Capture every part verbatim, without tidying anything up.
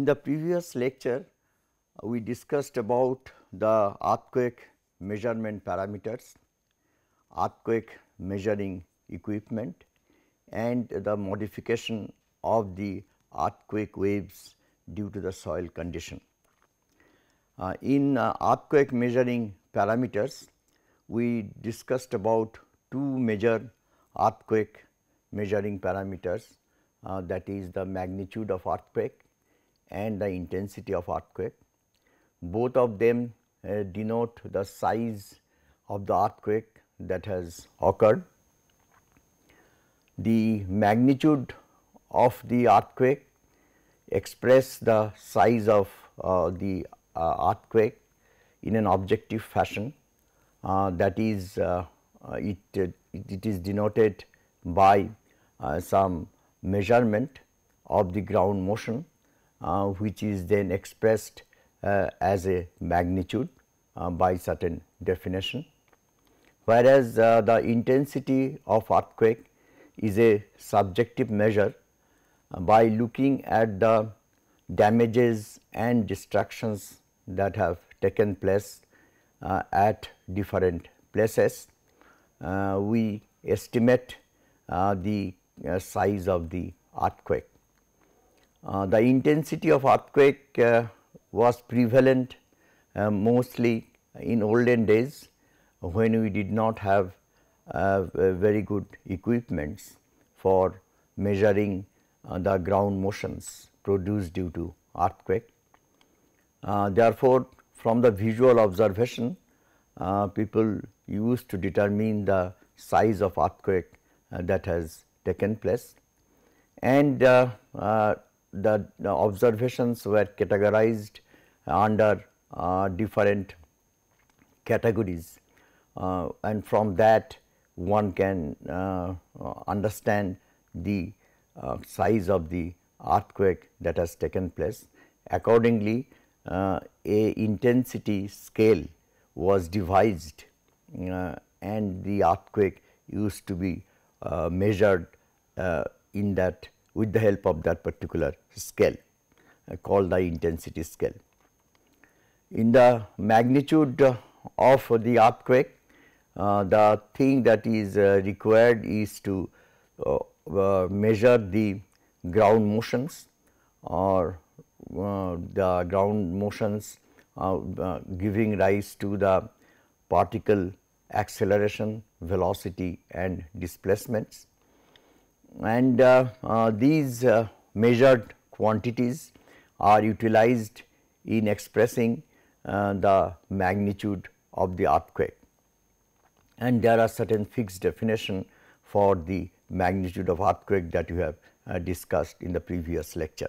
In the previous lecture, uh, we discussed about the earthquake measurement parameters, earthquake measuring equipment, and the modification of the earthquake waves due to the soil condition. Uh, in uh, earthquake measuring parameters, we discussed about two major earthquake measuring parameters, uh, that is the magnitude of earthquake and the intensity of earthquake. Both of them uh, denote the size of the earthquake that has occurred. The magnitude of the earthquake express the size of uh, the uh, earthquake in an objective fashion, uh, that is uh, uh, it, uh, it, it is denoted by uh, some measurement of the ground motion, uh, which is then expressed uh, as a magnitude uh, by certain definition, whereas uh, the intensity of earthquake is a subjective measure uh, by looking at the damages and destructions that have taken place uh, at different places. Uh, we estimate uh, the uh, size of the earthquake. Uh, the intensity of earthquake uh, was prevalent uh, mostly in olden days, when we did not have uh, very good equipments for measuring uh, the ground motions produced due to earthquake. Uh, therefore, from the visual observation, uh, people used to determine the size of earthquake uh, that has taken place, and uh, uh, the, the observations were categorized under uh, different categories, uh, and from that one can uh, understand the uh, size of the earthquake that has taken place. Accordingly, uh, a intensity scale was devised, uh, and the earthquake used to be uh, measured uh, in that with the help of that particular scale uh, called the intensity scale. In the magnitude uh, of the earthquake, uh, the thing that is uh, required is to uh, uh, measure the ground motions, or uh, the ground motions uh, uh, giving rise to the particle acceleration, velocity and displacements. And uh, uh, these uh, measured quantities are utilized in expressing uh, the magnitude of the earthquake, and there are certain fixed definition for the magnitude of earthquake that you have uh, discussed in the previous lecture.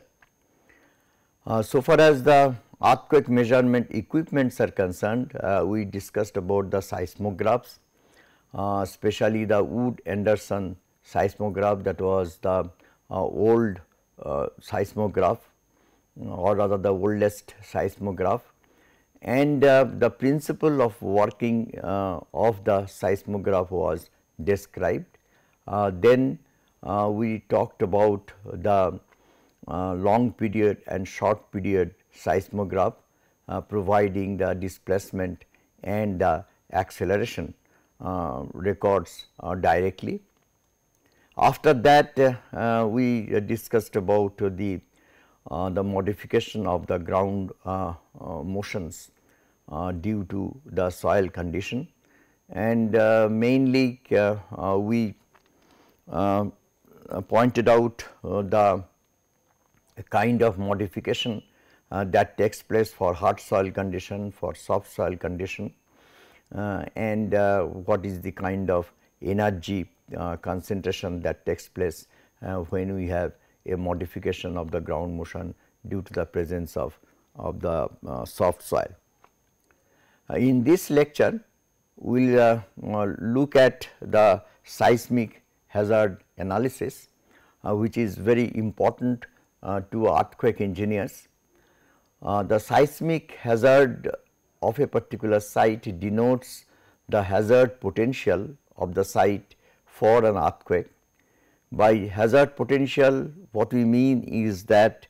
Uh, so far as the earthquake measurement equipments are concerned, uh, we discussed about the seismographs, uh, especially the Wood-Anderson seismograph, that was the uh, old uh, seismograph, or rather the oldest seismograph, and uh, the principle of working uh, of the seismograph was described. Uh, then uh, we talked about the uh, long period and short period seismograph, uh, providing the displacement and the acceleration uh, records uh, directly. After that, uh, uh, we uh, discussed about uh, the uh, the modification of the ground uh, uh, motions uh, due to the soil condition, and uh, mainly uh, uh, we uh, pointed out uh, the kind of modification uh, that takes place for hard soil condition, for soft soil condition, uh, and uh, what is the kind of energy uh, concentration that takes place uh, when we have a modification of the ground motion due to the presence of, of the uh, soft soil. Uh, in this lecture, we will uh, uh, look at the seismic hazard analysis, uh, which is very important uh, to earthquake engineers. Uh, the seismic hazard of a particular site denotes the hazard potential of the site for an earthquake. By hazard potential, what we mean is that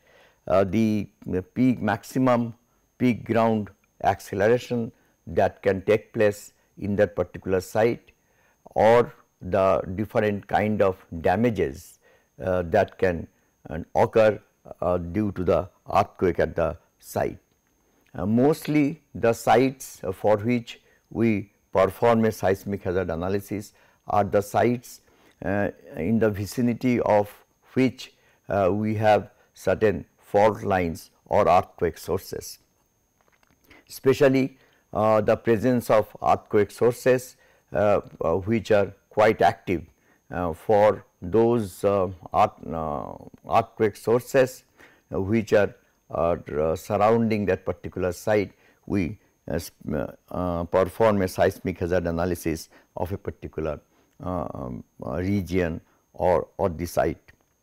uh, the, the peak maximum peak ground acceleration that can take place in that particular site, or the different kind of damages uh, that can uh, occur uh, due to the earthquake at the site. Uh, mostly the sites uh, for which we perform a seismic hazard analysis are the sites uh, in the vicinity of which uh, we have certain fault lines or earthquake sources. Especially uh, the presence of earthquake sources uh, uh, which are quite active. Uh, for those uh, earth, uh, earthquake sources uh, which are uh, surrounding that particular site, we uh, uh, perform a seismic hazard analysis of a particular uh, um, uh, region or, or the site.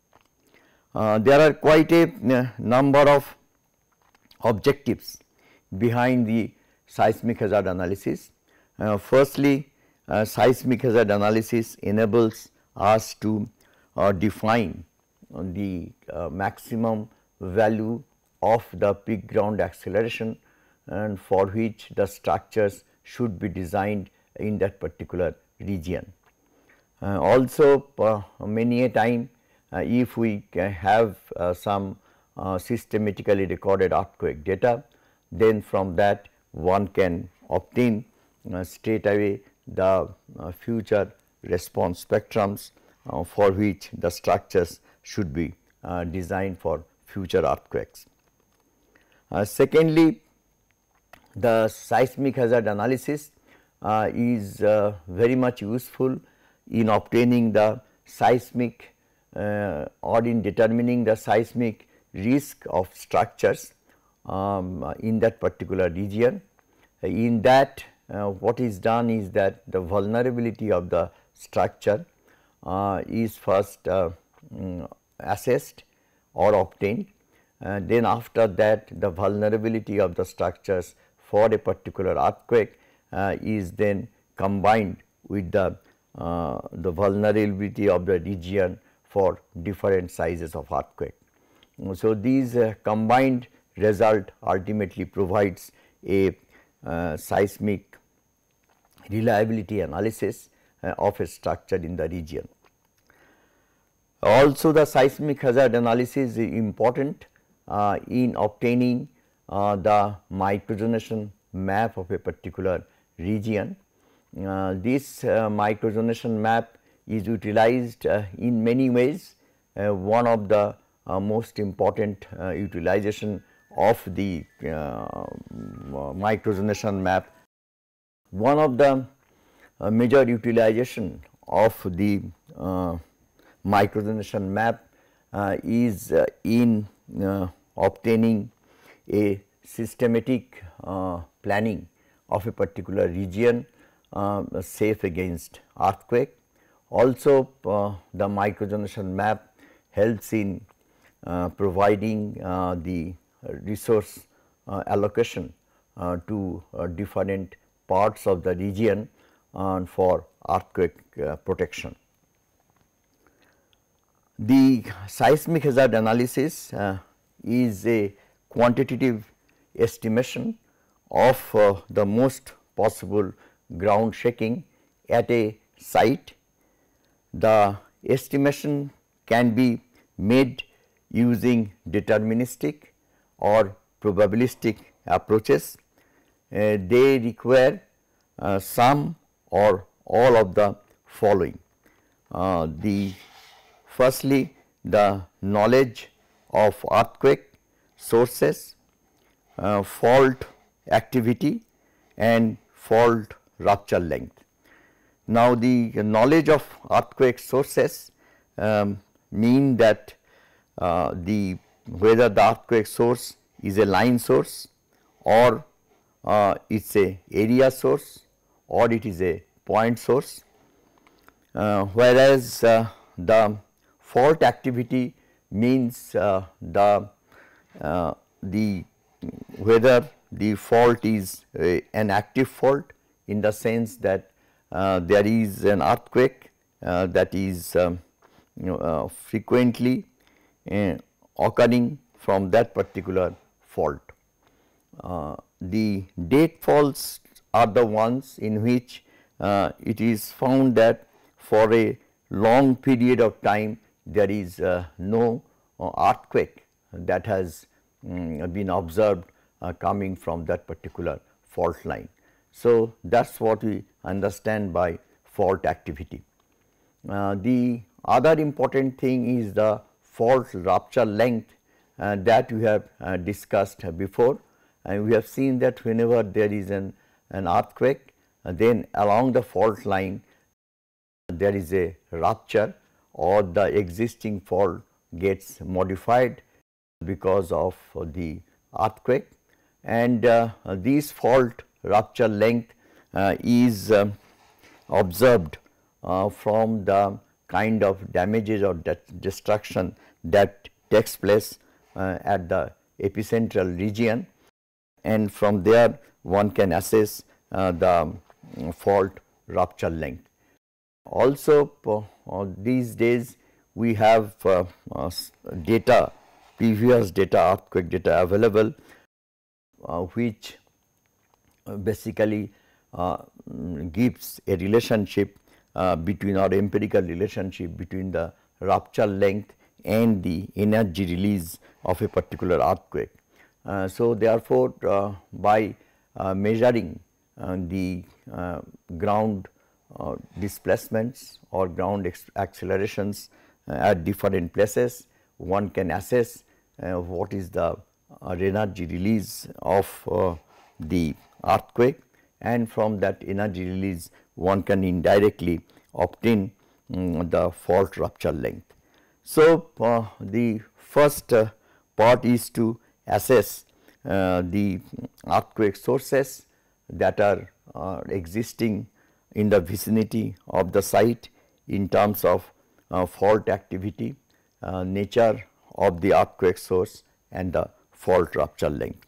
Uh, there are quite a uh, number of objectives behind the seismic hazard analysis. Uh, firstly, uh, seismic hazard analysis enables us to uh, define uh, the uh, maximum value of the peak ground acceleration, and for which the structures should be designed in that particular region. Uh, also, uh, many a time uh, if we have uh, some uh, systematically recorded earthquake data, then from that one can obtain uh, straight away the uh, future response spectrums uh, for which the structures should be uh, designed for future earthquakes. Uh, secondly, the seismic hazard analysis uh, is uh, very much useful in obtaining the seismic uh, or in determining the seismic risk of structures um, in that particular region. In that, uh, what is done is that the vulnerability of the structure uh, is first uh, um, assessed or obtained. And then after that, the vulnerability of the structures for a particular earthquake uh, is then combined with the, uh, the vulnerability of the region for different sizes of earthquake. So, these uh, combined result ultimately provides a uh, seismic reliability analysis uh, of a structure in the region. Also, the seismic hazard analysis is important Uh, in obtaining uh, the micronization map of a particular region. Uh, this uh, micronization map is utilized uh, in many ways. Uh, one of the uh, most important uh, utilization of the uh, micronization map, one of the uh, major utilization of the uh, micronization map uh, is uh, in uh, obtaining a systematic uh, planning of a particular region uh, safe against earthquake. Also, uh, the micronization map helps in uh, providing uh, the resource uh, allocation uh, to uh, different parts of the region uh, for earthquake uh, protection. The seismic hazard analysis uh, is a quantitative estimation of uh, the most possible ground shaking at a site. The estimation can be made using deterministic or probabilistic approaches. Uh, they require uh, some or all of the following. Uh, the firstly, the knowledge of earthquake sources, uh, fault activity and fault rupture length. Now, the knowledge of earthquake sources um, mean that uh, the whether the earthquake source is a line source or uh, it is a area source or it is a point source, uh, whereas uh, the fault activity means uh, the uh, the whether the fault is a, an active fault in the sense that uh, there is an earthquake uh, that is um, you know, uh, frequently uh, occurring from that particular fault. Uh, the date faults are the ones in which uh, it is found that for a long period of time there is uh, no uh, earthquake that has um, been observed uh, coming from that particular fault line. So, that is what we understand by fault activity. Uh, the other important thing is the fault rupture length uh, that we have uh, discussed before, and we have seen that whenever there is an, an earthquake, uh, then along the fault line there is a rupture or the existing fault gets modified because of uh, the earthquake, and uh, this fault rupture length uh, is uh, observed uh, from the kind of damages or de destruction that takes place uh, at the epicentral region, and from there one can assess uh, the um, fault rupture length. Also uh, these days we have uh, uh, data, previous data, earthquake data available, uh, which basically uh, gives a relationship uh, between, or empirical relationship between the rupture length and the energy release of a particular earthquake. Uh, so, therefore, uh, by uh, measuring uh, the uh, ground uh, displacements or ground accelerations uh, at different places, one can assess uh, what is the uh, energy release of uh, the earthquake, and from that energy release one can indirectly obtain um, the fault rupture length. So, uh, the first uh, part is to assess uh, the earthquake sources that are uh, existing in the vicinity of the site in terms of uh, fault activity, uh, nature of the earthquake source, and the fault rupture length.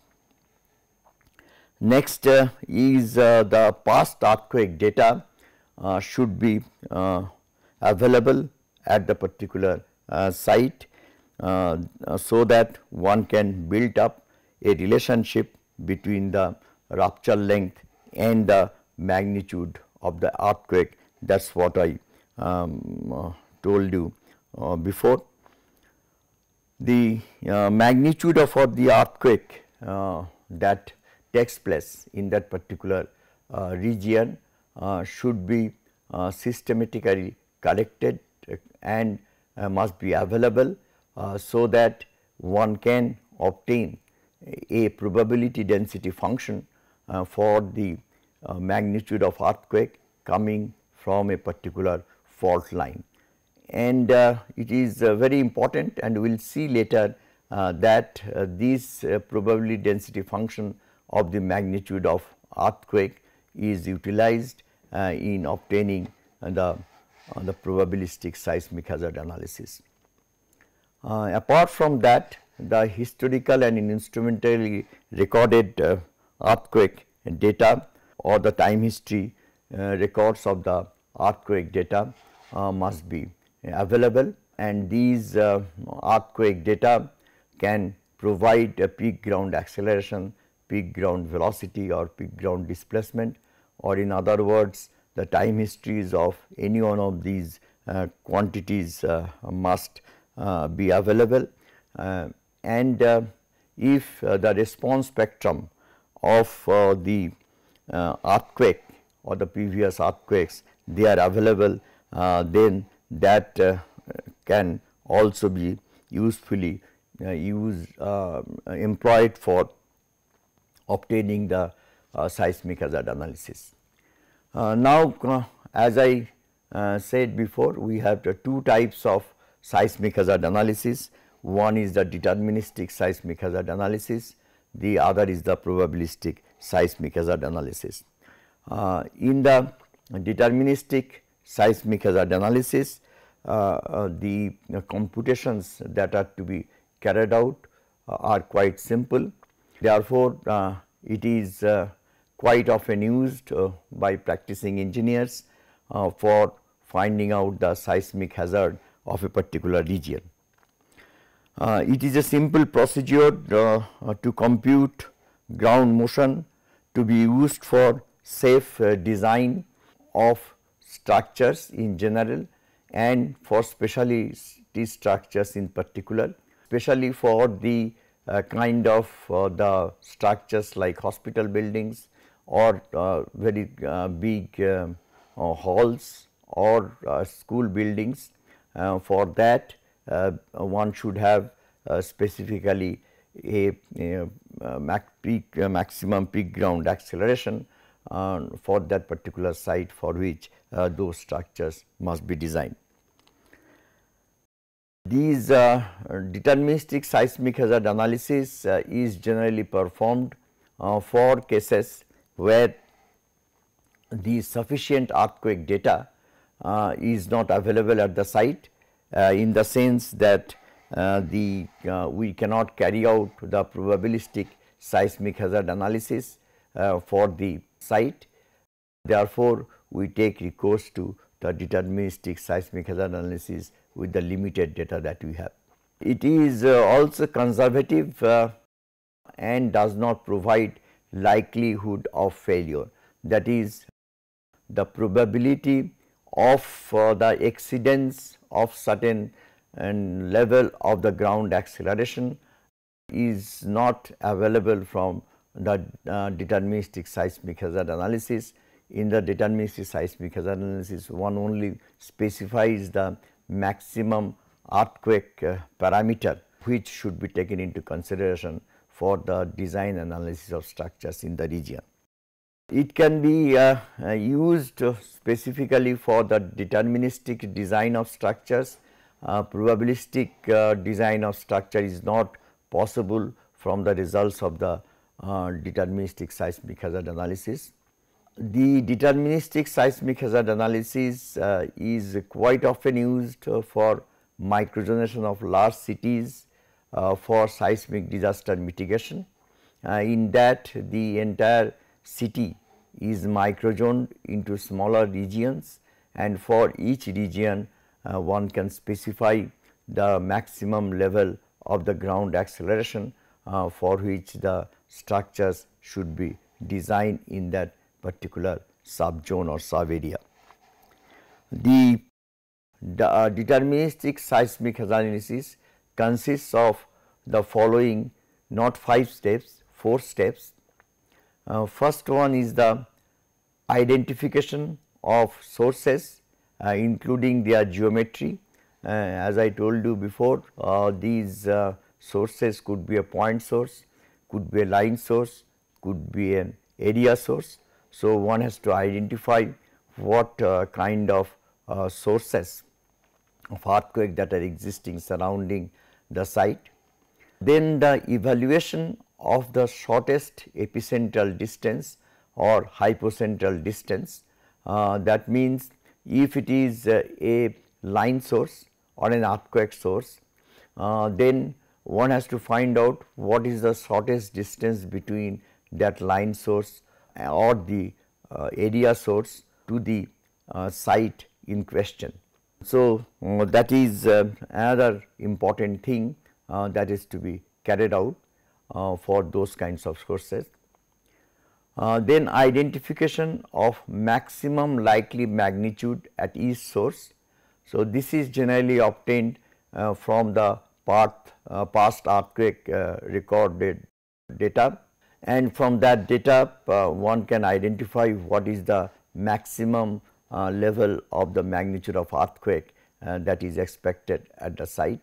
Next uh, is uh, the past earthquake data uh, should be uh, available at the particular uh, site, uh, uh, so that one can build up a relationship between the rupture length and the magnitude of the earthquake. That is what I um, uh, told you uh, before. The uh, magnitude of uh, the earthquake uh, that takes place in that particular uh, region uh, should be uh, systematically collected and uh, must be available, uh, so that one can obtain a probability density function uh, for the uh, magnitude of earthquake coming from a particular fault line. And uh, it is uh, very important, and we will see later uh, that uh, this uh, probability density function of the magnitude of earthquake is utilized uh, in obtaining uh, the, uh, the probabilistic seismic hazard analysis. Uh, apart from that, the historical and instrumentally recorded uh, earthquake data or the time history uh, records of the earthquake data uh, must be available, and these uh, earthquake data can provide a peak ground acceleration, peak ground velocity, or peak ground displacement, or in other words the time histories of any one of these uh, quantities uh, must uh, be available. Uh, and uh, if uh, the response spectrum of uh, the uh, earthquake or the previous earthquakes they are available, uh, then that uh, can also be usefully uh, use uh, employed for obtaining the uh, seismic hazard analysis. Uh, now, uh, as I uh, said before, we have the two types of seismic hazard analysis. One is the deterministic seismic hazard analysis, the other is the probabilistic seismic hazard analysis. Uh, in the deterministic seismic hazard analysis, uh, uh, the uh, computations that are to be carried out uh, are quite simple. Therefore, uh, it is uh, quite often used uh, by practicing engineers uh, for finding out the seismic hazard of a particular region. Uh, it is a simple procedure uh, uh, to compute ground motion to be used for safe uh, design of structures in general and for specialty structures in particular, especially for the uh, kind of uh, the structures like hospital buildings or uh, very uh, big uh, uh, halls or uh, school buildings. Uh, for that uh, one should have uh, specifically a, a, a mac peak, a maximum peak ground acceleration uh, for that particular site for which uh, those structures must be designed. These uh, deterministic seismic hazard analysis uh, is generally performed uh, for cases where the sufficient earthquake data uh, is not available at the site, uh, in the sense that uh, the uh, we cannot carry out the probabilistic seismic hazard analysis uh, for the site. Therefore, we take recourse to the deterministic seismic hazard analysis with the limited data that we have. It is uh, also conservative uh, and does not provide likelihood of failure, that is, the probability of uh, the exceedance of certain uh, level of the ground acceleration is not available from the uh, deterministic seismic hazard analysis. In the deterministic seismic hazard analysis, one only specifies the maximum earthquake uh, parameter which should be taken into consideration for the design analysis of structures in the region. It can be uh, uh, used uh, specifically for the deterministic design of structures. Uh, probabilistic uh, design of structure is not possible from the results of the uh, deterministic seismic hazard analysis. The deterministic seismic hazard analysis uh, is quite often used uh, for microjonation of large cities uh, for seismic disaster mitigation. Uh, in that, the entire city is microzoned into smaller regions, and for each region uh, one can specify the maximum level of the ground acceleration uh, for which the structures should be designed in that particular subzone or sub-area. The, the uh, deterministic seismic hazard analysis consists of the following, not five steps, four steps. Uh, first one is the identification of sources uh, including their geometry. Uh, as I told you before, uh, these uh, sources could be a point source, could be a line source, could be an area source. So, one has to identify what uh, kind of uh, sources of earthquake that are existing surrounding the site. Then the evaluation of the shortest epicentral distance or hypocentral distance. Uh, that means, if it is uh, a line source or an earthquake source, uh, then one has to find out what is the shortest distance between that line source or the uh, area source to the uh, site in question. So, uh, that is uh, another important thing uh, that is to be carried out uh, for those kinds of sources. Uh, then identification of maximum likely magnitude at each source. So, this is generally obtained uh, from the path, uh, past earthquake uh, recorded data, and from that data uh, one can identify what is the maximum uh, level of the magnitude of earthquake uh, that is expected at the site.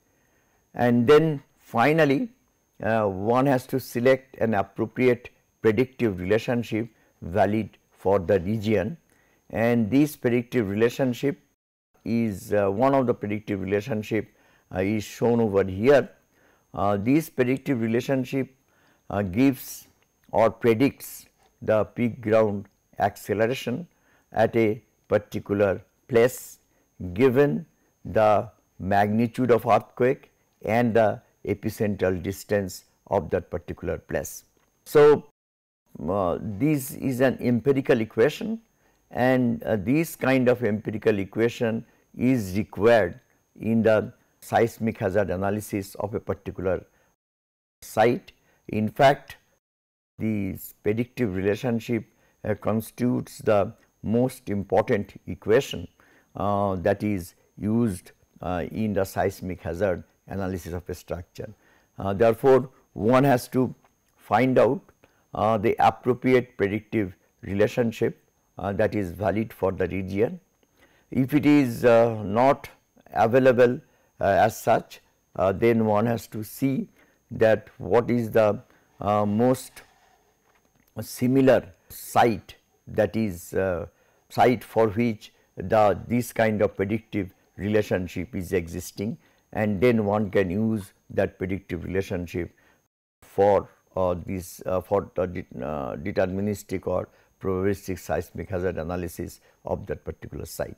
And then finally, uh, one has to select an appropriate predictive relationship valid for the region, and this predictive relationship is uh, one of the predictive relationship uh, is shown over here. Uh, this predictive relationship uh, gives or predicts the peak ground acceleration at a particular place given the magnitude of earthquake and the epicentral distance of that particular place. So, uh, this is an empirical equation, and uh, this kind of empirical equation is required in the seismic hazard analysis of a particular site. In fact, the predictive relationship uh, constitutes the most important equation uh, that is used uh, in the seismic hazard analysis of a structure. Uh, therefore, one has to find out uh, the appropriate predictive relationship uh, that is valid for the region. If it is uh, not available uh, as such, uh, then one has to see that what is the uh, most similar site, that is uh, site for which the this kind of predictive relationship is existing, and then one can use that predictive relationship for uh, this uh, for the de uh, deterministic or probabilistic seismic hazard analysis of that particular site.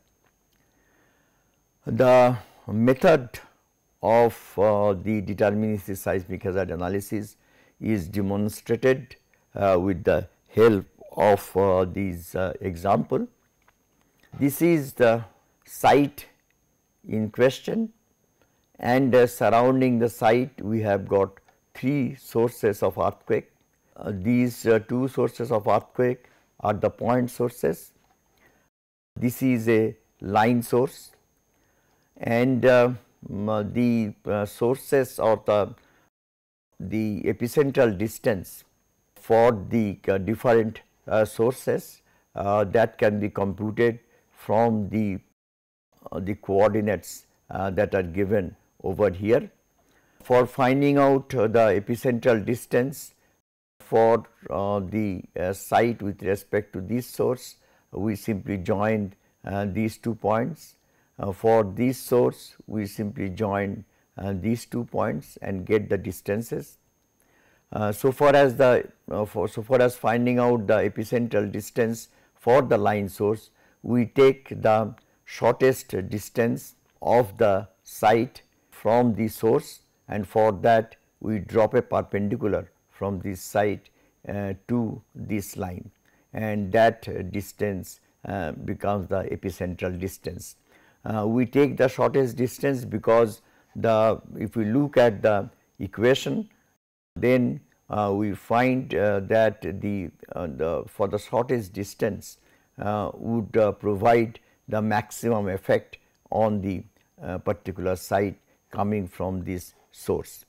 The method of uh, the deterministic seismic hazard analysis is demonstrated uh, with the help of uh, these uh, example. This is the site in question, and uh, surrounding the site we have got three sources of earthquake. Uh, these uh, two sources of earthquake are the point sources. This is a line source, and uh, the uh, sources or the the epicentral distance for the uh, different uh, sources uh, that can be computed from the uh, the coordinates uh, that are given over here. For finding out uh, the epicentral distance for uh, the uh, site with respect to this source, we simply join uh, these two points. Uh, for this source, we simply join uh, these two points and get the distances. Uh, so far as the uh, for so far as finding out the epicentral distance for the line source, we take the shortest distance of the site from the source, and for that we drop a perpendicular from this site uh, to this line, and that uh, distance uh, becomes the epicentral distance. Uh, we take the shortest distance because the if we look at the equation, then uh, we find uh, that the, uh, the for the shortest distance uh, would uh, provide the maximum effect on the uh, particular site coming from this source.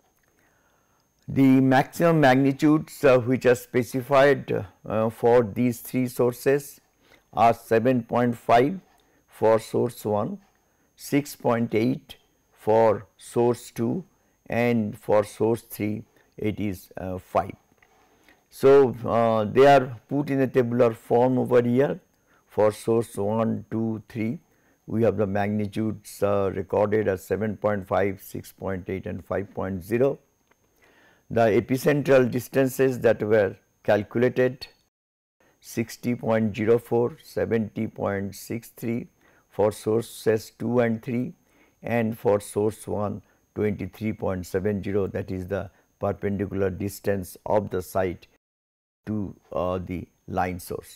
The maximum magnitudes uh, which are specified uh, for these three sources are seven point five for source one, six point eight for source two, and for source three it is uh, five. So, uh, they are put in a tabular form over here. For source one, two, three, we have the magnitudes uh, recorded as seven point five, six point eight and five point zero. The epicentral distances that were calculated: sixty point zero four, seventy point six three for sources two and three, and for source one twenty-three point seven zero, that is the perpendicular distance of the site to uh, the line source.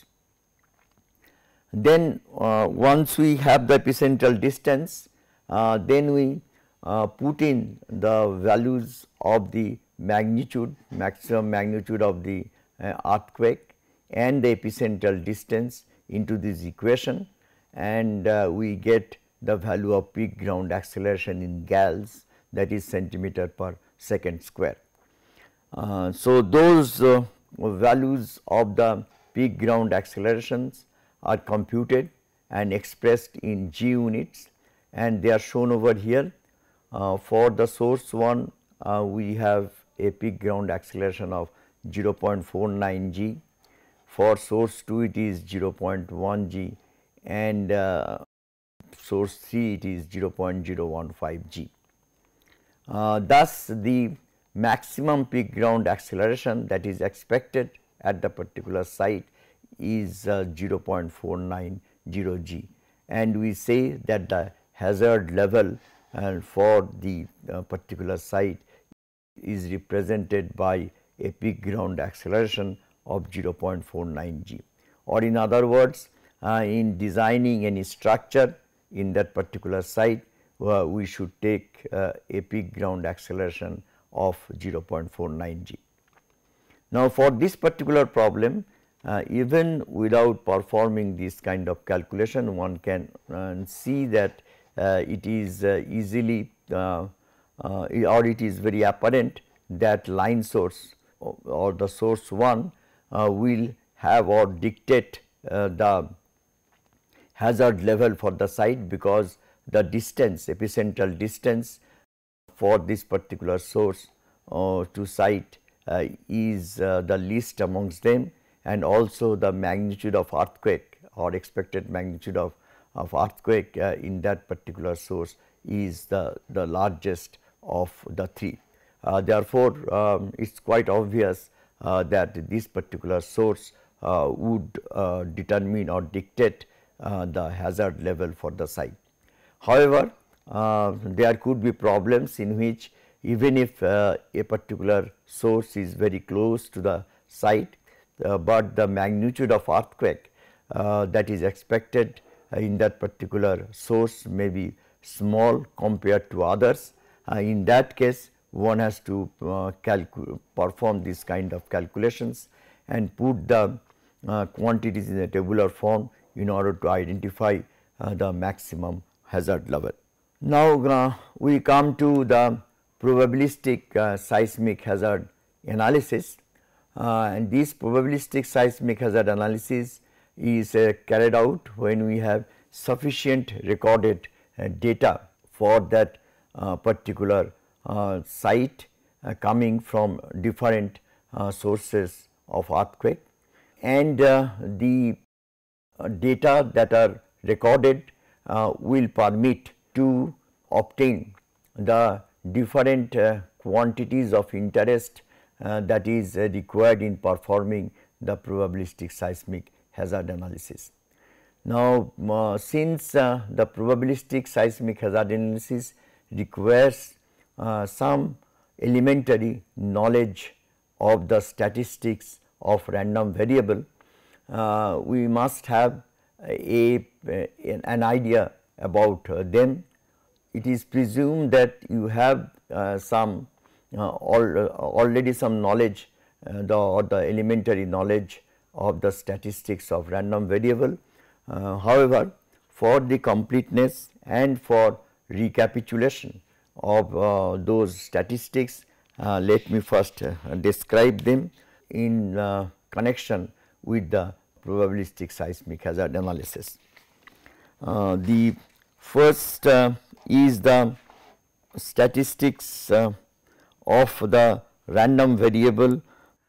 Then uh, once we have the epicentral distance, uh, then we uh, put in the values of the magnitude, maximum magnitude of the uh, earthquake and the epicentral distance into this equation, and uh, we get the value of peak ground acceleration in gals, that is centimeter per second square. Uh, so, those uh, values of the peak ground accelerations are computed and expressed in G units, and they are shown over here. Uh, for the source one, uh, we have a peak ground acceleration of zero point four nine g. For source two, it is zero point one g, and uh, source three, it is zero point zero one five g. Uh, thus, the maximum peak ground acceleration that is expected at the particular site is uh, zero point four nine zero g, and we say that the hazard level uh, for the uh, particular site is represented by a peak ground acceleration of zero point four nine g, or in other words, uh, in designing any structure in that particular site, uh, we should take uh, a peak ground acceleration of zero point four nine g. Now, for this particular problem, uh, even without performing this kind of calculation, one can uh, see that uh, it is uh, easily uh, uh, or it is very apparent that line source or, or the source one uh, will have or dictate uh, the hazard level for the site, because the distance, epicentral distance for this particular source uh, to site uh, is uh, the least amongst them, and also the magnitude of earthquake or expected magnitude of, of earthquake uh, in that particular source is the, the largest of the three. Uh, therefore, um, it is quite obvious uh, that this particular source uh, would uh, determine or dictate uh, the hazard level for the site. However, uh, there could be problems in which even if uh, a particular source is very close to the site, uh, but the magnitude of earthquake uh, that is expected in that particular source may be small compared to others. Uh, in that case, one has to uh, perform this kind of calculations and put the uh, quantities in a tabular form in order to identify uh, the maximum hazard level. Now, uh, we come to the probabilistic uh, seismic hazard analysis, uh, and this probabilistic seismic hazard analysis is uh, carried out when we have sufficient recorded uh, data for that uh, particular uh, site uh, coming from different uh, sources of earthquake, and uh, the uh, data that are recorded uh, will permit to obtain the different uh, quantities of interest uh, that is uh, required in performing the probabilistic seismic hazard analysis. Now, uh, since uh, the probabilistic seismic hazard analysis requires uh, some elementary knowledge of the statistics of random variable, uh, we must have a, a an idea about uh, them. It is presumed that you have uh, some uh, al uh, already some knowledge uh, the or the elementary knowledge of the statistics of random variable. Uh, however, for the completeness and for recapitulation of uh, those statistics, uh, let me first uh, describe them in uh, connection with the probabilistic seismic hazard analysis. Uh, the first uh, is the statistics uh, of the random variable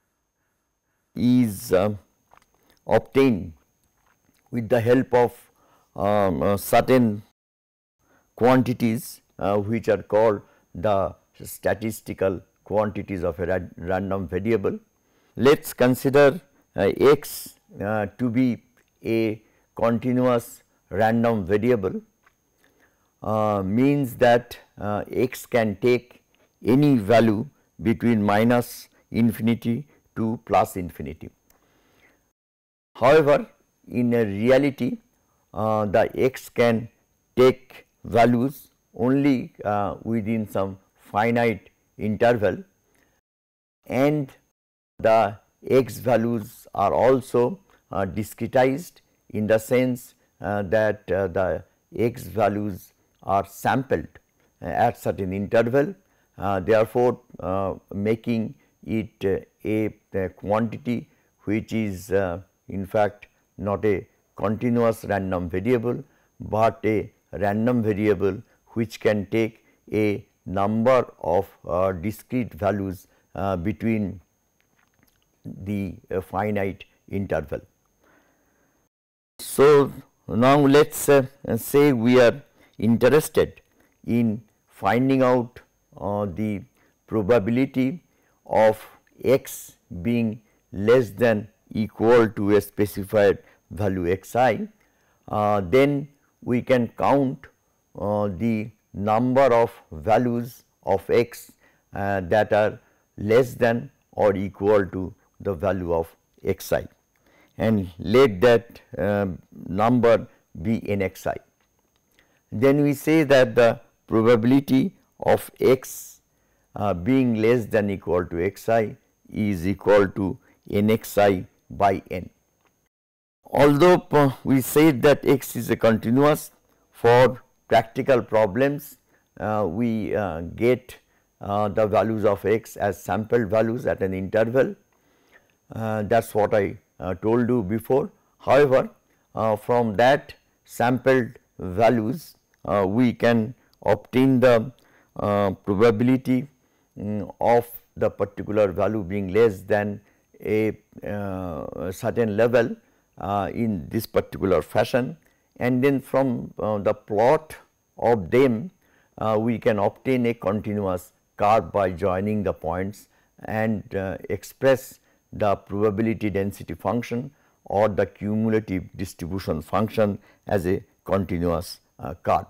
is uh, obtained with the help of um, uh, certain quantities uh, which are called the statistical quantities of a ra random variable. Let us consider uh, x uh, to be a continuous random variable. Uh, means that uh, x can take any value between minus infinity to plus infinity. However, in a reality uh, the x can take values only uh, within some finite interval, and the x values are also uh, discretized in the sense uh, that uh, the x values are sampled uh, at certain interval, uh, therefore, uh, making it uh, a, a quantity which is uh, in fact not a continuous random variable, but a random variable which can take a number of uh, discrete values uh, between the uh, finite interval. So, now let us uh, say we are interested in finding out uh, the probability of x being less than equal to a specified value xi, uh, then we can count uh, the number of values of x uh, that are less than or equal to the value of xi, and let that uh, number be n xi. Then we say that the probability of x uh, being less than equal to xi is equal to nxi by n. Although uh, we said that x is a continuous, for practical problems uh, we uh, get uh, the values of x as sampled values at an interval. Uh, that is what I uh, told you before. However, uh, from that sampled values uh, we can obtain the uh, probability um, of the particular value being less than a uh, certain level uh, in this particular fashion, and then from uh, the plot of them uh, we can obtain a continuous curve by joining the points and uh, express the probability density function or the cumulative distribution function as a continuous uh, curve.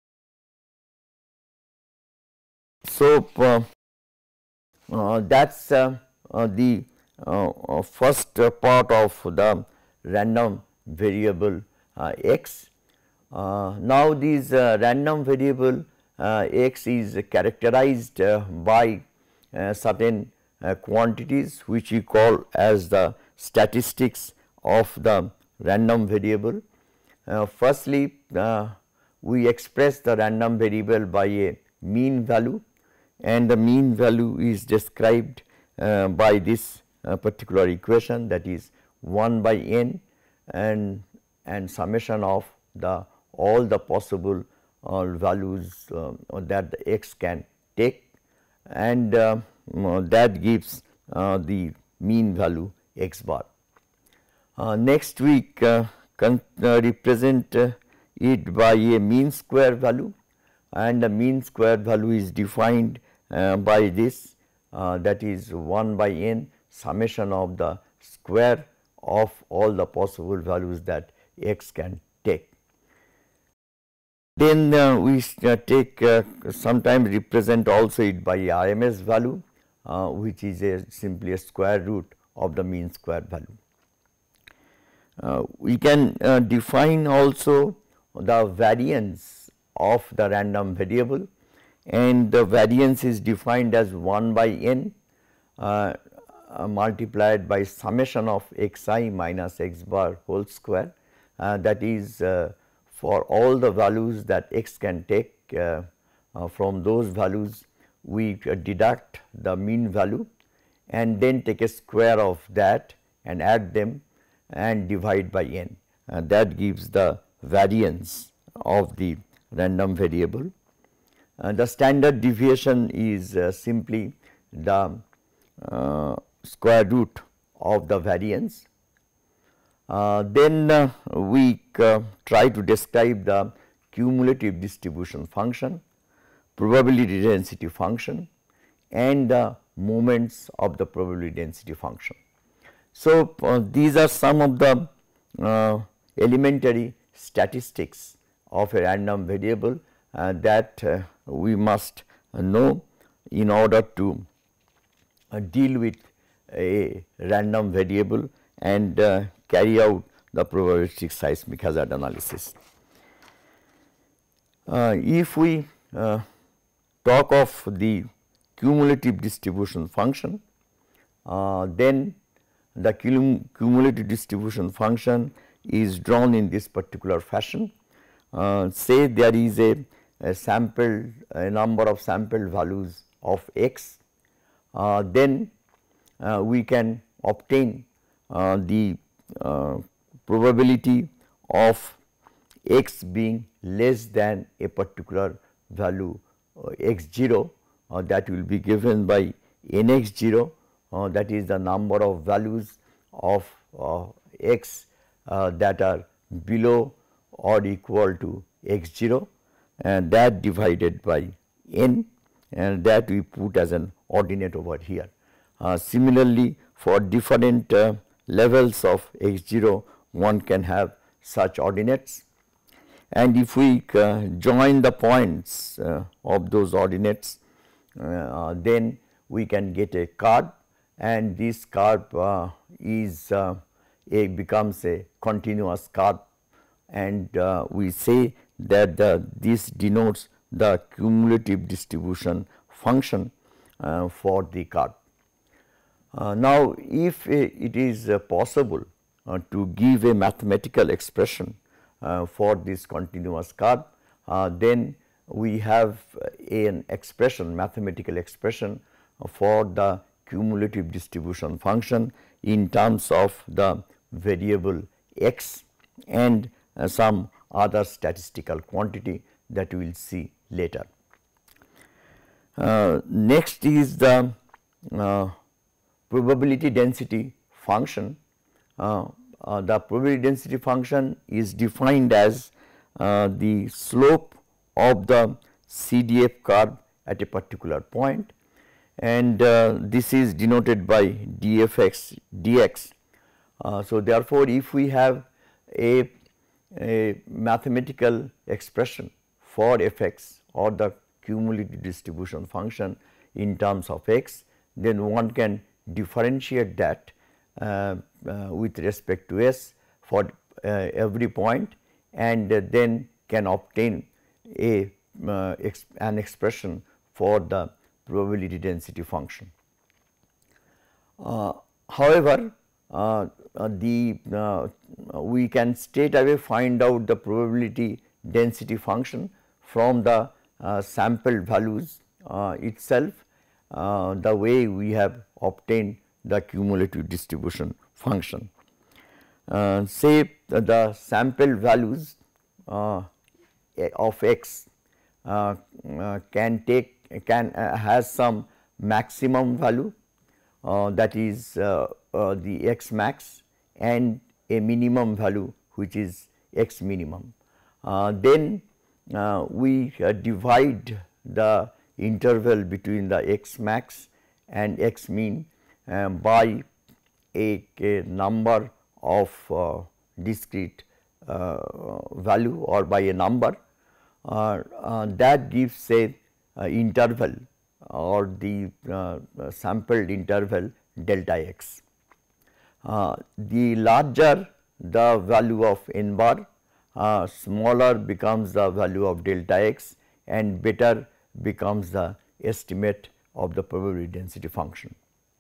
So, uh, uh, that is uh, uh, the uh, uh, first uh, part of the random variable uh, x. Uh, now, this uh, random variable uh, x is characterized uh, by uh, certain uh, quantities which we call as the statistics of the random variable. Uh, firstly, uh, we express the random variable by a mean value, and the mean value is described uh, by this uh, particular equation, that is one by n and and summation of the all the possible uh, values uh, that the x can take, and uh, that gives uh, the mean value x bar. Uh, next week uh, uh, represent uh, it by a mean square value, and the mean square value is defined uh, by this uh, that is one by n summation of the square of all the possible values that x can take. Then uh, we uh, take uh, sometimes represent also it by R M S value uh, which is a simply a square root of the mean square value. Uh, we can uh, define also the variance of the random variable, and the variance is defined as one by n uh, uh, multiplied by summation of xi minus x bar whole square, uh, that is uh, for all the values that x can take. Uh, uh, from those values we uh, deduct the mean value and then take a square of that and add them and divide by n, uh, that gives the variance of the random variable. Uh, the standard deviation is uh, simply the uh, square root of the variance. Uh, then uh, we uh, try to describe the cumulative distribution function, probability density function, and the moments of the probability density function. So, uh, these are some of the uh, elementary statistics of a random variable uh, that uh, we must uh, know in order to uh, deal with a random variable and uh, carry out the probabilistic seismic hazard analysis. Uh, if we uh, talk of the cumulative distribution function, uh, then the cum cumulative distribution function is drawn in this particular fashion. Uh, say there is a, a sample a number of sampled values of x, uh, then uh, we can obtain uh, the uh, probability of x being less than a particular value uh, x zero, uh, that will be given by n x zero, uh, that is the number of values of uh, x uh, that are below or equal to x zero, and that divided by n, and that we put as an ordinate over here. Uh, similarly, for different uh, levels of x zero, one can have such ordinates, and if we uh, join the points uh, of those ordinates, uh, then we can get a curve, and this curve uh, is uh, a becomes a continuous curve, and uh, we say that the, this denotes the cumulative distribution function uh, for the curve. Uh, now, if uh, it is uh, possible uh, to give a mathematical expression uh, for this continuous curve, uh, then we have uh, an expression, mathematical expression uh, for the cumulative distribution function in terms of the variable x and uh, some other statistical quantity that we will see later. Uh, next is the uh, probability density function. Uh, uh, the probability density function is defined as uh, the slope of the C D F curve at a particular point, and uh, this is denoted by dfx dx. Uh, so, therefore, if we have a, a mathematical expression for fx or the cumulative distribution function in terms of x, then one can differentiate that uh, uh, with respect to s for uh, every point, and uh, then can obtain a uh, ex an expression for the probability density function. Uh, however, uh, uh, the uh, we can straight away find out the probability density function from the uh, sample values uh, itself, uh, the way we have obtained the cumulative distribution function. Uh, say the, the sample values uh, of x uh, uh, can take can uh, has some maximum value, uh, that is uh, uh, the x max, and a minimum value which is x minimum. Uh, then uh, we uh, divide the interval between the x max and x mean um, by a, a number of uh, discrete uh, value or by a number uh, uh, that gives a uh, interval or the uh, sampled interval delta x. Uh, the larger the value of n bar, uh, smaller becomes the value of delta x, and better becomes the estimate of the probability density function.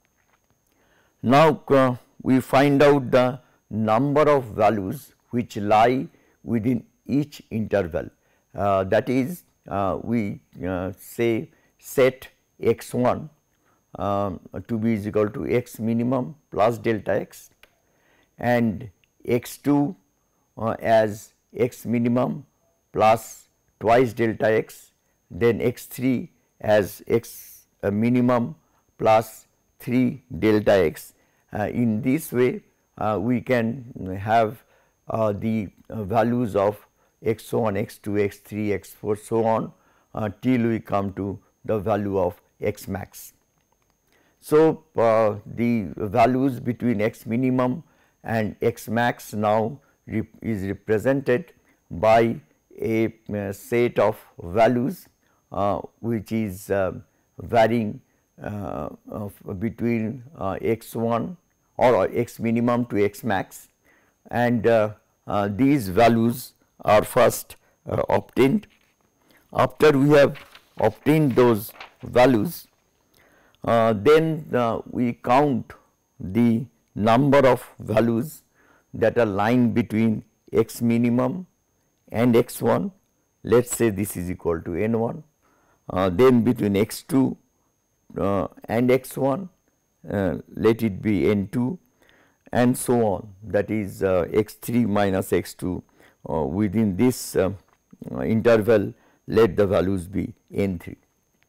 Now, uh, we find out the number of values which lie within each interval, uh, that is uh, we uh, say set x one um, to be is equal to x minimum plus delta x, and x two uh, as x minimum plus twice delta x, then x three as x uh, minimum plus three delta x. Uh, in this way, uh, we can have uh, the uh, values of x one, x two, x three, x four, so on uh, till we come to the value of x max. So, uh, the values between x minimum and x max now rep is represented by a uh, set of values uh, which is uh, varying uh, of between uh, x one or x minimum to x max, and uh, uh, these values are first uh, obtained. After we have obtained those values, uh, then uh, we count the number of values that are lying between x minimum and x one. Let us say this is equal to n one, uh, then between x two uh, and x one, uh, let it be n two, and so on, that is uh, x three minus x two. Uh, within this uh, interval, let the values be n three.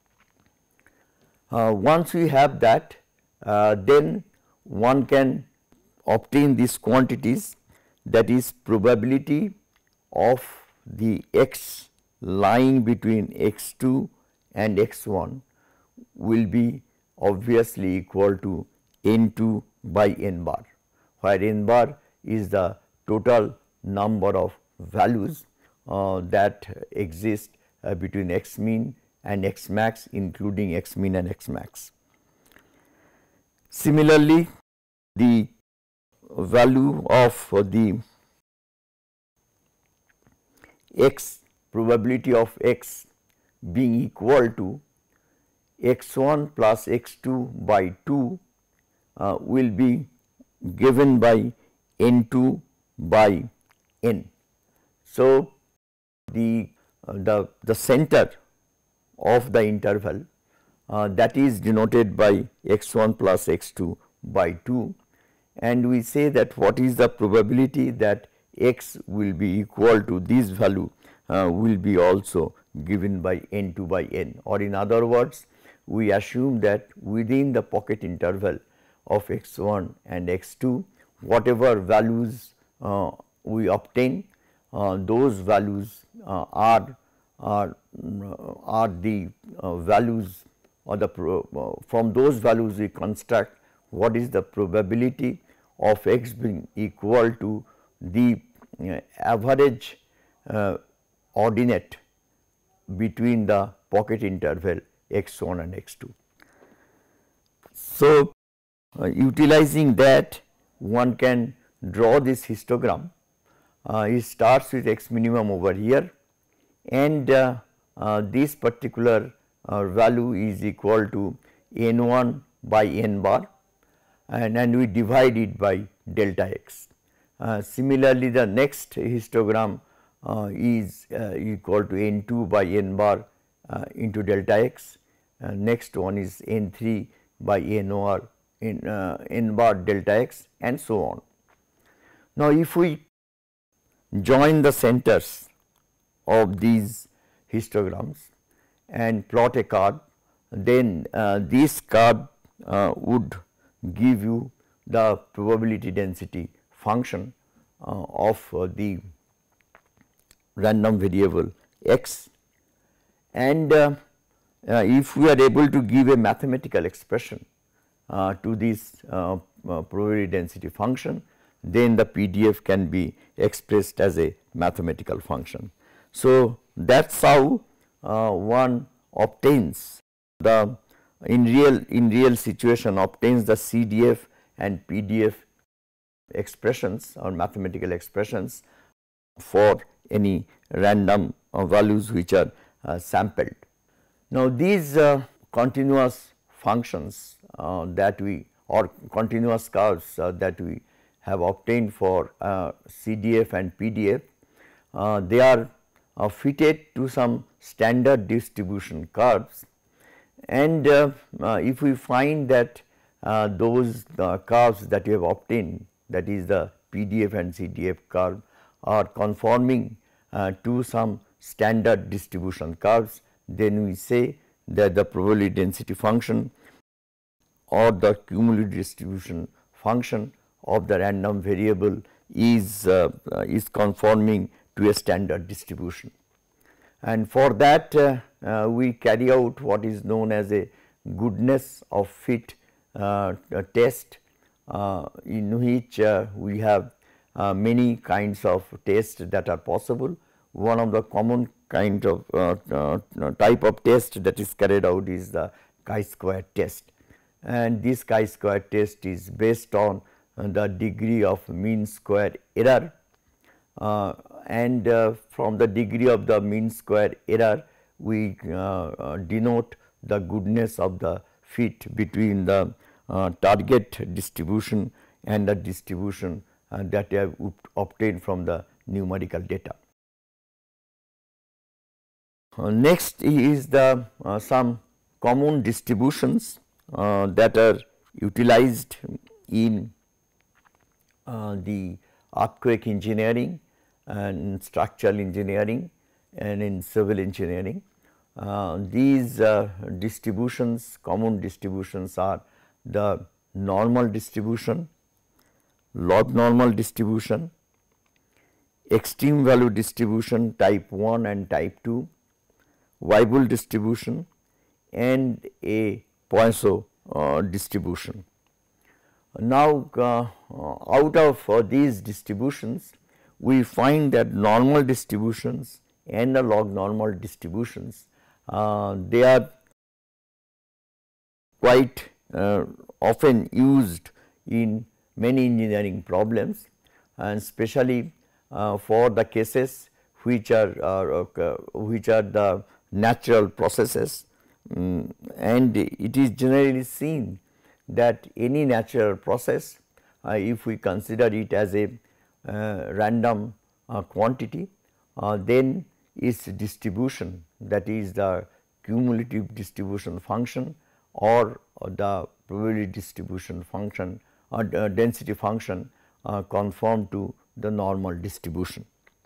Uh, once we have that, uh, then one can obtain these quantities, that is probability of the x lying between x two and x one will be obviously equal to n two by n bar, where n bar is the total number of values uh, that exist uh, between x mean and x max, including x mean and x max. Similarly, the value of the x probability of x being equal to x one plus x two by two uh, will be given by n two by n. So, the, uh, the, the center of the interval uh, that is denoted by x one plus x two by two, and we say that what is the probability that x will be equal to this value uh, will be also given by n two by n, or in other words we assume that within the pocket interval of x one and x two whatever values uh, we obtain, uh, those values uh, are are are the uh, values or the pro, uh, from those values we construct what is the probability of x being equal to the uh, average uh, ordinate between the pocket interval x one and x two. So, uh, utilizing that one can draw this histogram. Uh, it starts with x minimum over here, and uh, uh, this particular uh, value is equal to n one by n bar, and, and we divide it by delta x. Uh, similarly, the next histogram uh, is uh, equal to n two by n bar uh, into delta x. Uh, next one is n three by n or in uh, n bar delta x, and so on. Now, if we join the centers of these histograms and plot a curve, then uh, this curve uh, would give you the probability density function uh, of uh, the random variable x, and uh, uh, if we are able to give a mathematical expression uh, to this uh, uh, probability density function, then the P D F can be expressed as a mathematical function. So, that is how uh, one obtains the in real in real situation obtains the C D F and P D F expressions or mathematical expressions for any random uh, values which are uh, sampled. Now, these uh, continuous functions uh, that we or continuous curves uh, that we have obtained for uh, C D F and P D F, uh, they are uh, fitted to some standard distribution curves, and uh, uh, if we find that uh, those uh, curves that we have obtained, that is the P D F and C D F curve, are conforming uh, to some standard distribution curves, then we say that the probability density function or the cumulative distribution function of the random variable is uh, uh, is conforming to a standard distribution. And for that uh, uh, we carry out what is known as a goodness of fit uh, test, uh, in which uh, we have uh, many kinds of tests that are possible. One of the common kind of uh, uh, type of test that is carried out is the chi-square test, and this chi-square test is based on uh, the degree of mean square error, uh, and uh, from the degree of the mean square error we uh, uh, denote the goodness of the fit between the uh, target distribution and the distribution uh, that we have obtained from the numerical data. Uh, next is the uh, some common distributions uh, that are utilized in uh, the earthquake engineering and structural engineering and in civil engineering. Uh, these uh, distributions, common distributions, are the normal distribution, log normal distribution, extreme value distribution type one and type two, Weibull distribution, and a Poisson uh, distribution. Now, uh, out of uh, these distributions, we find that normal distributions and the log normal distributions, uh, they are quite uh, often used in many engineering problems, and especially uh, for the cases which are uh, uh, which are the natural processes, um, and it is generally seen that any natural process, uh, if we consider it as a uh, random uh, quantity, uh, then its distribution, that is the cumulative distribution function or the probability distribution function or uh, density function, uh, conform to the normal distribution.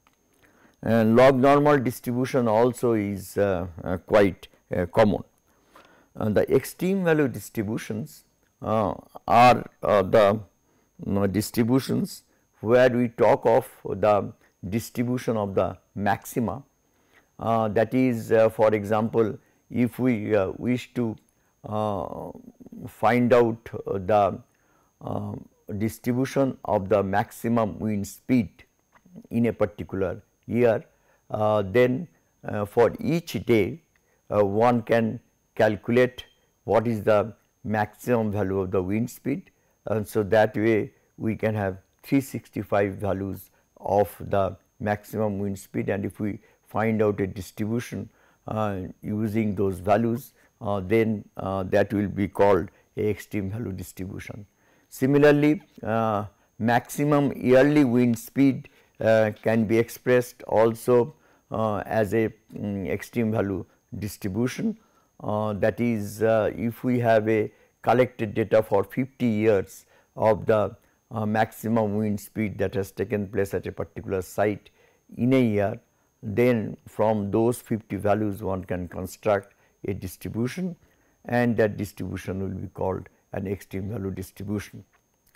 And log normal distribution also is uh, uh, quite uh, common. And the extreme value distributions uh, are uh, the uh, distributions where we talk of the distribution of the maxima, uh, that is uh, for example, if we uh, wish to uh, find out the uh, distribution of the maximum wind speed in a particular year, uh, then uh, for each day uh, one can calculate what is the maximum value of the wind speed, and so that way we can have three hundred sixty-five values of the maximum wind speed, and if we find out a distribution uh, using those values, uh, then uh, that will be called a extreme value distribution. Similarly, uh, maximum yearly wind speed uh, can be expressed also uh, as a um, extreme value distribution. Uh, that is, uh, if we have a collected data for fifty years of the uh, maximum wind speed that has taken place at a particular site in a year, then from those fifty values one can construct a distribution, and that distribution will be called an extreme value distribution.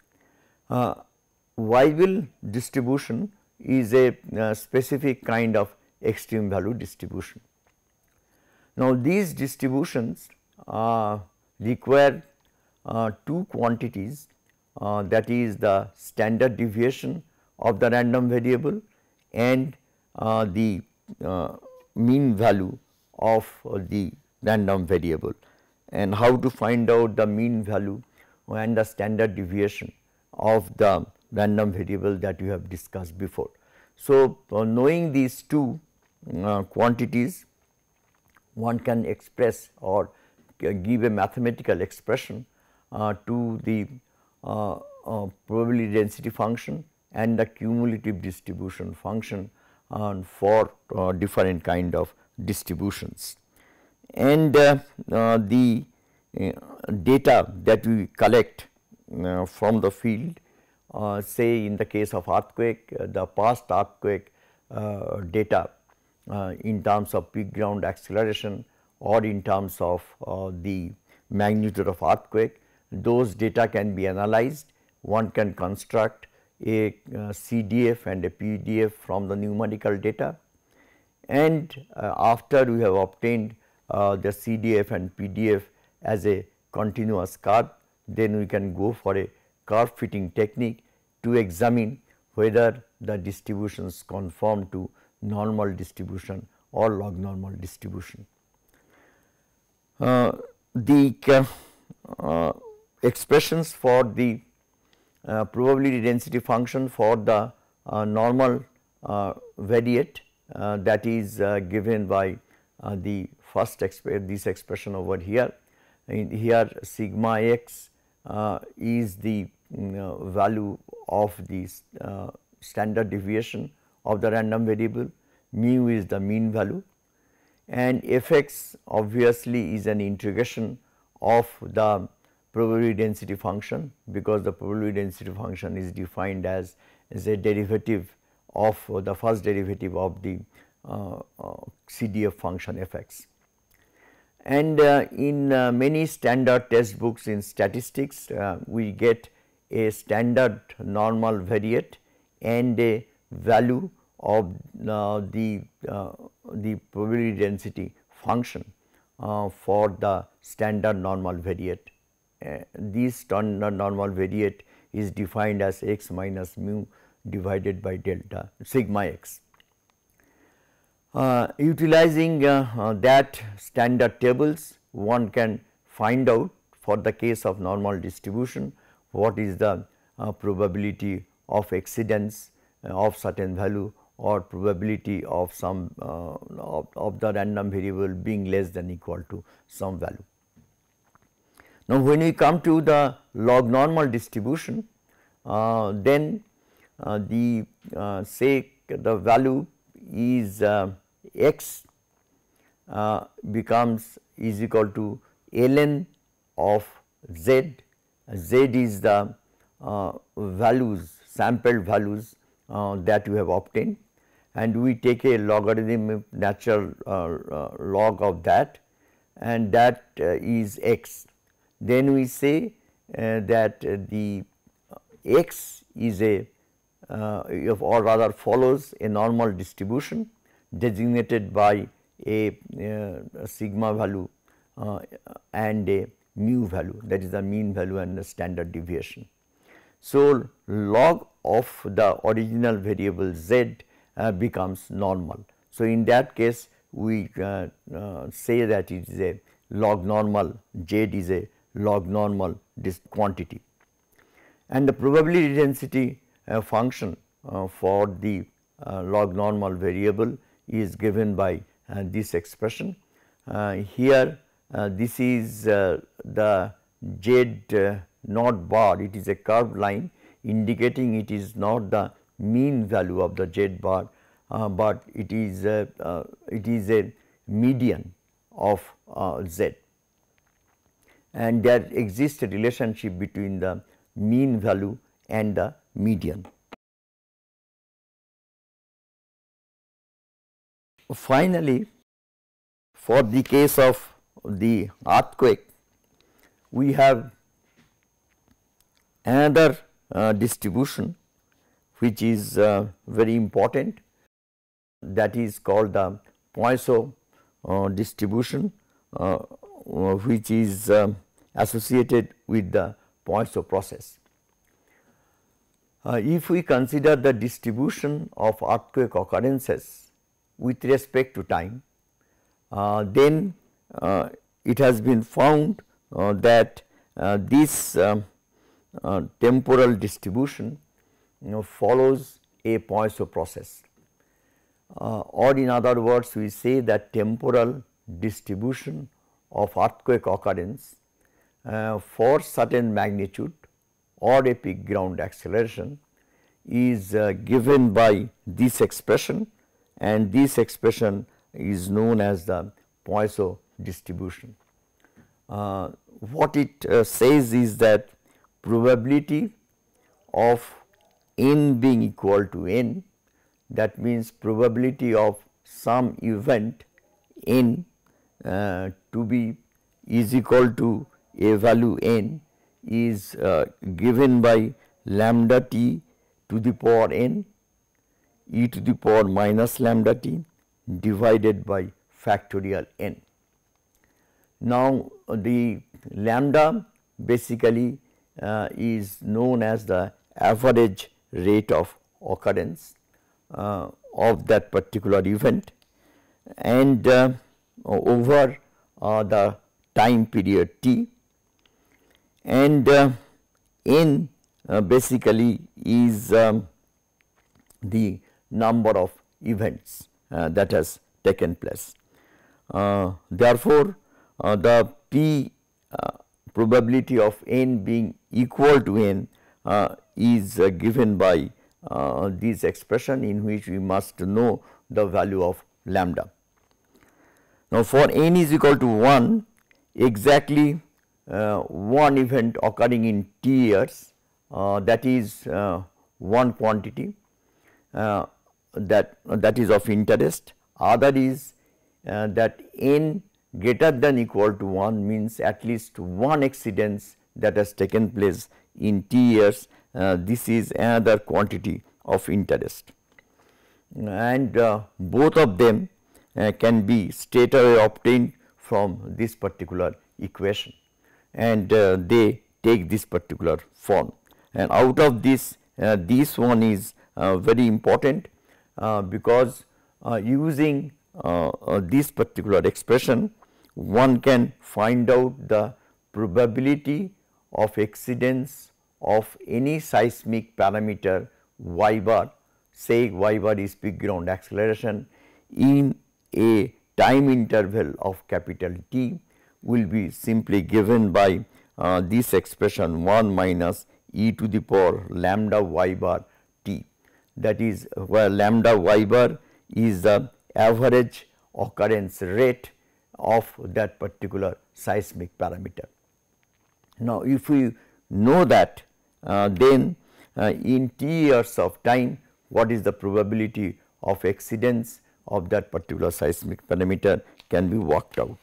Uh, Weibull distribution is a uh, specific kind of extreme value distribution. Now, these distributions uh, require uh, two quantities, uh, that is the standard deviation of the random variable and uh, the uh, mean value of uh, the random variable. And how to find out the mean value and the standard deviation of the random variable that we have discussed before. So, uh, knowing these two uh, quantities, one can express or give a mathematical expression uh, to the uh, uh, probability density function and the cumulative distribution function uh, for uh, different kind of distributions. And uh, uh, the uh, data that we collect uh, from the field, uh, say in the case of earthquake, uh, the past earthquake uh, data uh, in terms of peak ground acceleration or in terms of uh, the magnitude of earthquake, those data can be analyzed. One can construct a uh, C D F and a P D F from the numerical data, and uh, after we have obtained uh, the C D F and P D F as a continuous curve, then we can go for a curve fitting technique to examine whether the distributions conform to normal distribution or log normal distribution. Uh, the uh, expressions for the uh, probability density function for the uh, normal uh, variate, uh, that is uh, given by uh, the first exp this expression over here. In here sigma x uh, is the uh, value of the uh, standard deviation of the random variable, mu is the mean value, and f x obviously is an integration of the probability density function, because the probability density function is defined as, as a derivative of uh, the first derivative of the uh, uh, C D F function f x. And uh, in uh, many standard test books in statistics, uh, we get a standard normal variate and a value of uh, the uh, the probability density function uh, for the standard normal variate. Uh, this standard normal variate is defined as x minus mu divided by delta sigma x. Uh, utilizing uh, uh, that standard tables, one can find out for the case of normal distribution what is the uh, probability of exceedance uh, of certain value or probability of some uh, of, of the random variable being less than equal to some value. Now, when we come to the log normal distribution, uh, then uh, the uh, say the value is uh, x uh, becomes is equal to ln of z. Z is the uh, values, sampled values uh, that we have obtained, and we take a logarithm natural uh, uh, log of that, and that uh, is x. Then we say uh, that uh, the x is a uh, or rather follows a normal distribution designated by a, uh, a sigma value uh, and a mu value, that is the mean value and the standard deviation. So, log of the original variable z uh, becomes normal. So, in that case we uh, uh, say that it is a log normal, z is a log normal this quantity, and the probability density uh, function uh, for the uh, log normal variable is given by uh, this expression. Uh, here uh, this is uh, the z uh, not bar, it is a curved line indicating it is not the mean value of the z bar, uh, but it is a, uh, it is a median of uh, z, and there exists a relationship between the mean value and the median. Finally, for the case of the earthquake, we have another uh, distribution which is uh, very important, that is called the Poisson uh, distribution, uh, which is uh, associated with the Poisson process. Uh, if we consider the distribution of earthquake occurrences with respect to time, uh, then uh, it has been found uh, that uh, this uh, uh, temporal distribution you know, follows a Poisson process, uh, or in other words we say that temporal distribution of earthquake occurrence uh, for certain magnitude or a peak ground acceleration is uh, given by this expression, and this expression is known as the Poisson distribution. Uh, what it uh, says is that probability of n being equal to n, that means probability of some event n uh, to be is equal to a value n, is uh, given by lambda t to the power n e to the power minus lambda t divided by factorial n. Now, the lambda basically uh, is known as the average rate of occurrence uh, of that particular event, and uh, over uh, the time period t, and uh, n uh, basically is um, the number of events uh, that has taken place. Uh, therefore, uh, the p uh, probability of n being equal to n uh, is uh, given by uh, this expression, in which we must know the value of lambda. Now, for n is equal to one, exactly uh, one event occurring in t years, uh, that is uh, one quantity uh, that that is of interest. Other is uh, that n greater than equal to one means at least one accidents that has taken place in t years. Uh, this is another quantity of interest, and uh, both of them uh, can be straight away obtained from this particular equation, and uh, they take this particular form. And out of this, uh, this one is uh, very important, uh, because uh, using uh, uh, this particular expression, one can find out the probability of exceedance of any seismic parameter y bar say y bar is peak ground acceleration in a time interval of capital T will be simply given by uh, this expression one minus e to the power lambda y bar t, that is where lambda y bar is the average occurrence rate of that particular seismic parameter. Now, if we know that, uh, then uh, in t years of time what is the probability of exceedance of that particular seismic parameter can be worked out.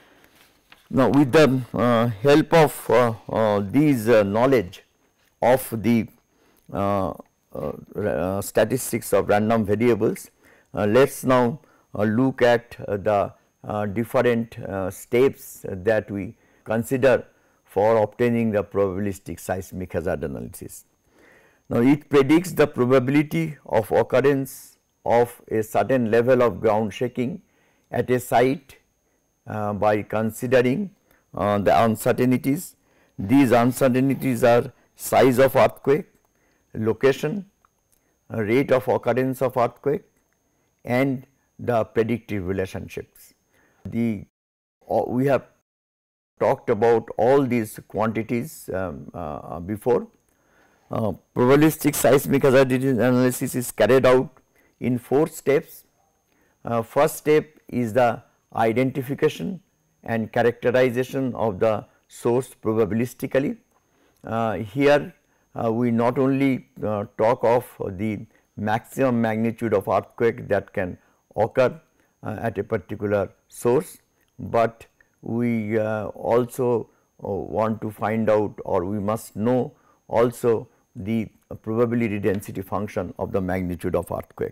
Now, with the uh, help of uh, uh, these uh, knowledge of the uh, uh, uh, statistics of random variables, uh, let us now uh, look at uh, the uh, different uh, steps that we consider for obtaining the probabilistic seismic hazard analysis. Now, it predicts the probability of occurrence of a certain level of ground shaking at a site uh, by considering uh, the uncertainties. These uncertainties are size of earthquake, location, uh, rate of occurrence of earthquake, and the predictive relationships. The uh, we have talked about all these quantities um, uh, before. Uh, probabilistic seismic hazard analysis is carried out in four steps. Uh, first step is the identification and characterization of the source probabilistically. Uh, here uh, we not only uh, talk of the maximum magnitude of earthquake that can occur uh, at a particular source, but we uh, also uh, want to find out, or we must know also the probability density function of the magnitude of earthquake.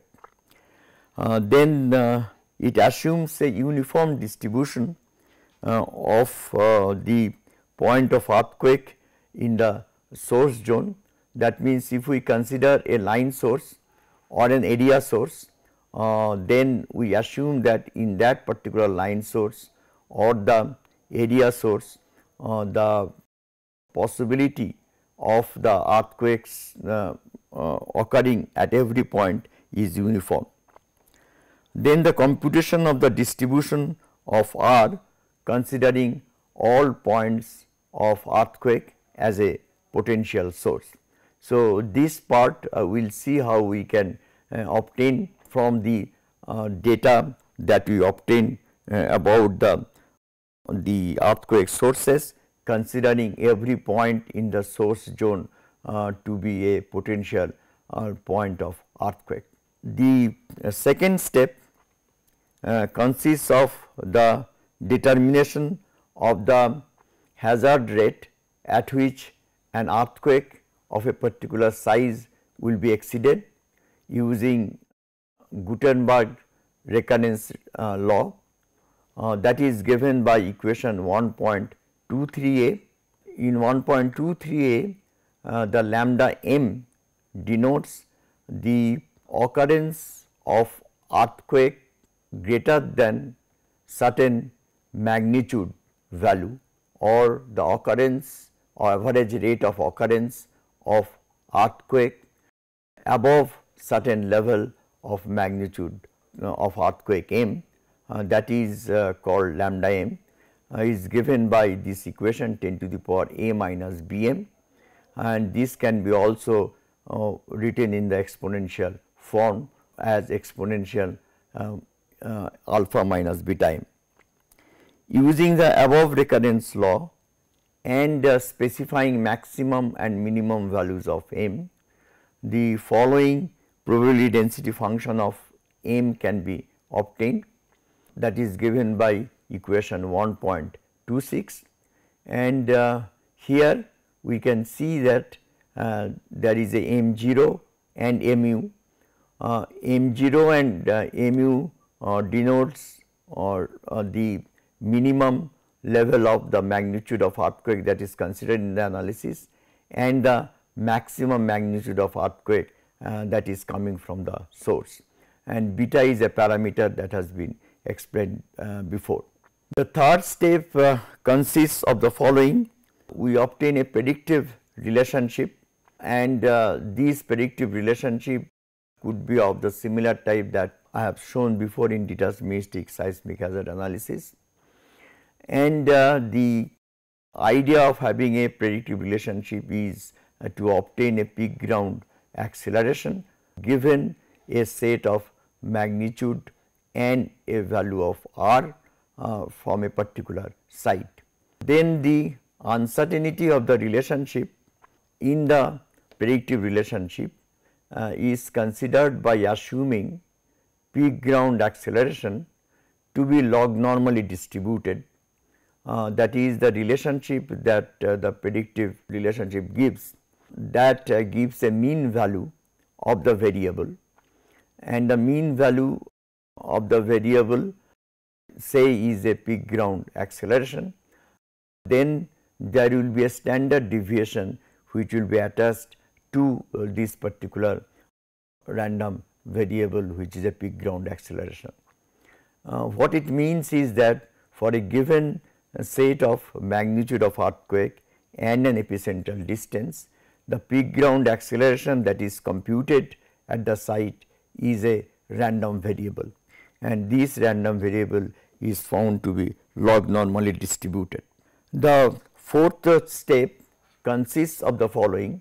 Uh, then uh, it assumes a uniform distribution uh, of uh, the point of earthquake in the source zone. That means, if we consider a line source or an area source, uh, then we assume that in that particular line source or the area source, uh, the possibility of the earthquakes uh, uh, occurring at every point is uniform. Then the computation of the distribution of R considering all points of earthquake as a potential source. So, this part uh, we will see how we can uh, obtain from the uh, data that we obtain uh, about the, the earthquake sources, considering every point in the source zone uh, to be a potential uh, point of earthquake. The uh, second step uh, consists of the determination of the hazard rate at which an earthquake of a particular size will be exceeded using Gutenberg recurrence uh, law, uh, that is given by equation one point two three a. In one point two three a, uh, the lambda m denotes the occurrence of earthquake greater than certain magnitude value, or the occurrence or average rate of occurrence of earthquake above certain level of magnitude uh, of earthquake m, uh, that is uh, called lambda m, uh, is given by this equation ten to the power a minus bm, and this can be also uh, written in the exponential form as exponential uh, uh, alpha minus beta m. Using the above recurrence law and uh, specifying maximum and minimum values of m, the following probability density function of m can be obtained, that is given by equation one point two six, and uh, here we can see that uh, there is a m zero and mu. Uh, m zero and uh, mu uh, denotes or uh, the minimum level of the magnitude of earthquake that is considered in the analysis, and the maximum magnitude of earthquake uh, that is coming from the source, and beta is a parameter that has been explained uh, before. The third step uh, consists of the following. We obtain a predictive relationship, and uh, this predictive relationship could be of the similar type that I have shown before in deterministic seismic hazard analysis. And uh, the idea of having a predictive relationship is uh, to obtain a peak ground acceleration given a set of magnitude and a value of r uh, from a particular site. Then the uncertainty of the relationship in the predictive relationship uh, is considered by assuming peak ground acceleration to be log normally distributed. Uh, that is the relationship that uh, the predictive relationship gives, that uh, gives a mean value of the variable, and the mean value of the variable say is a peak ground acceleration. Then there will be a standard deviation which will be attached to uh, this particular random variable which is a peak ground acceleration. Uh, what it means is that for a given set of magnitude of earthquake and an epicentral distance, the peak ground acceleration that is computed at the site is a random variable, and this random variable is found to be log normally distributed. The fourth step consists of the following.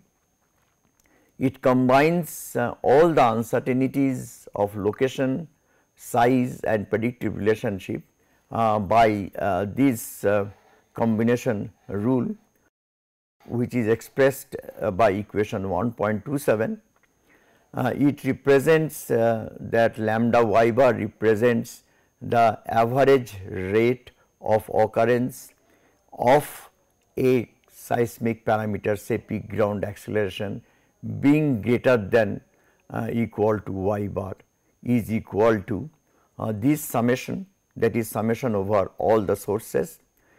It combines uh, all the uncertainties of location, size and predictive relationship uh, by uh, this uh, combination rule, which is expressed uh, by equation one point two seven. Uh, it represents uh, that lambda y bar represents the average rate of occurrence of a seismic parameter, say peak ground acceleration, being greater than uh, equal to y bar is equal to uh, this summation, that is summation over all the sources.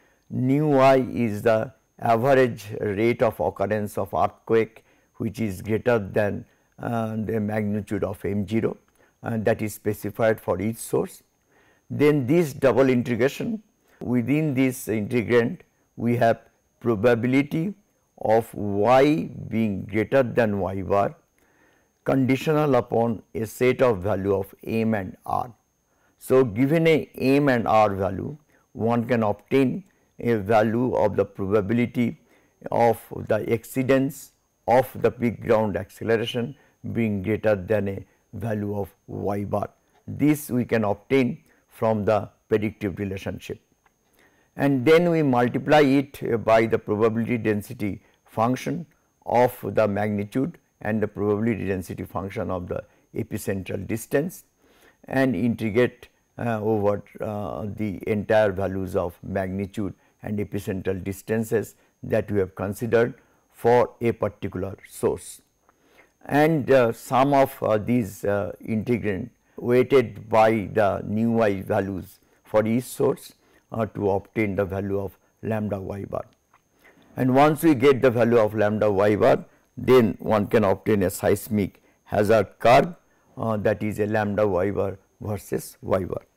Nu I is the average rate of occurrence of earthquake which is greater than uh, the magnitude of m zero, and that is specified for each source. Then this double integration, within this integrand we have probability of y being greater than y bar conditional upon a set of value of m and r. So, given a m and r value, one can obtain a value of the probability of the exceedance of the peak ground acceleration being greater than a value of y bar. This we can obtain from the predictive relationship, and then we multiply it by the probability density function of the magnitude and the probability density function of the epicentral distance, and integrate uh, over uh, the entire values of magnitude and epicentral distances that we have considered for a particular source. And uh, sum of uh, these uh, integrand weighted by the nu I values for each source uh, to obtain the value of lambda y bar. And once we get the value of lambda y bar, then one can obtain a seismic hazard curve uh, that is a lambda y bar versus y bar.